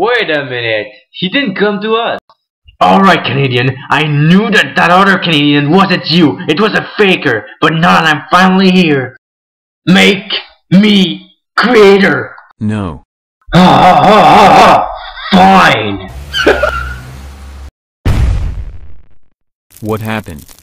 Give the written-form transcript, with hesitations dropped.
Wait a minute. He didn't come to us. Alright, Canadian, I knew that other Canadian wasn't you. It was a faker. But now that I'm finally here, make me creator. No. Fine. What happened?